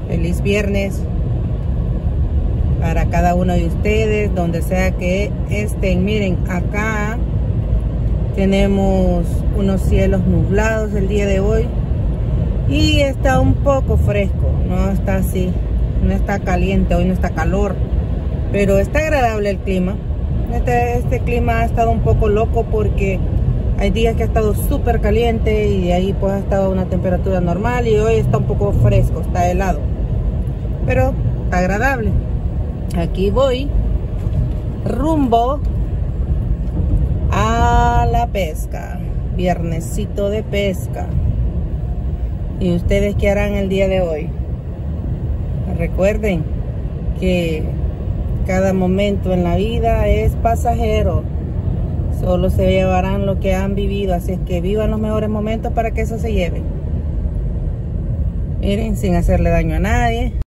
Feliz viernes para cada uno de ustedes, donde sea que estén. Miren, acá tenemos unos cielos nublados el día de hoy y está un poco fresco, no está así, no está caliente, hoy no está calor, pero está agradable el clima. Este clima ha estado un poco loco porque hay días que ha estado súper caliente y de ahí pues ha estado una temperatura normal, y hoy está un poco fresco, está helado, pero está agradable. Aquí voy rumbo a la pesca, viernesito de pesca. ¿Y ustedes qué harán el día de hoy? Recuerden que cada momento en la vida es pasajero, solo se llevarán lo que han vivido, así es que vivan los mejores momentos para que eso se lleve. Miren, sin hacerle daño a nadie.